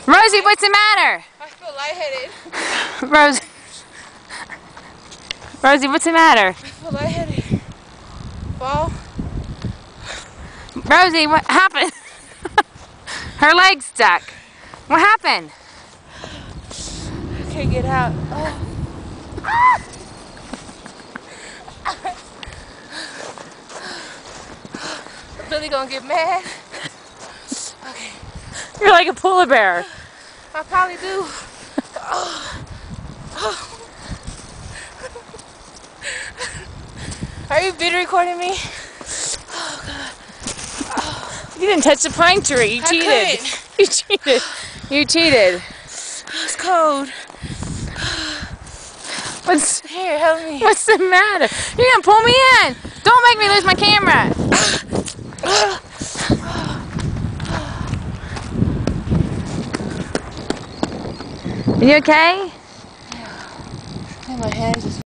Rosy, what's the matter? I feel lightheaded. Rosy, what's the matter? I feel lightheaded. Fall. Rosy, what happened? Her leg's stuck. What happened? I can't get out. Oh. I'm really gonna get mad. Okay. You're like a polar bear. I probably do. Oh. Oh. Are you video recording me? Oh God. Oh. You didn't touch the pine tree. You cheated. You cheated. You cheated. It's cold. Here, help me. What's the matter? You're gonna pull me in. Don't make me lose my camera. Are you okay? Yeah. My hands just